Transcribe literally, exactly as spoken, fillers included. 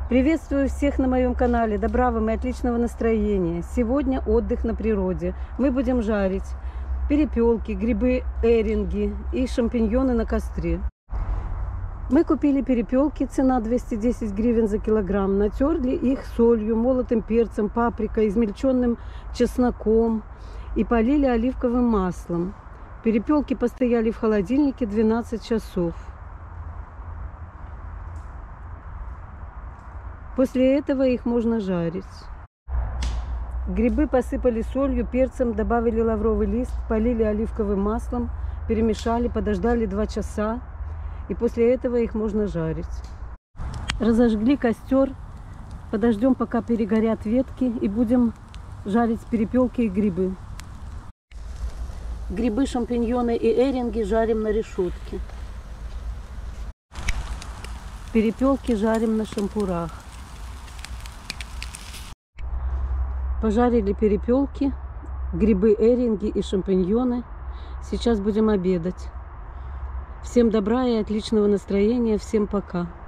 Приветствую всех на моем канале. Добра вам и отличного настроения. Сегодня отдых на природе. Мы будем жарить перепелки, грибы, эринги и шампиньоны на костре. Мы купили перепелки, цена двести десять гривен за килограмм. Натерли их солью, молотым перцем, паприкой, измельченным чесноком и полили оливковым маслом. Перепелки постояли в холодильнике двенадцать часов. После этого их можно жарить. Грибы посыпали солью, перцем, добавили лавровый лист, полили оливковым маслом, перемешали, подождали два часа. И после этого их можно жарить. Разожгли костер, подождем, пока перегорят ветки, и будем жарить перепелки и грибы. Грибы, шампиньоны и эринги жарим на решетке. Перепелки жарим на шампурах. Пожарили перепелки, грибы, эринги и шампиньоны. Сейчас будем обедать. Всем добра и отличного настроения. Всем пока.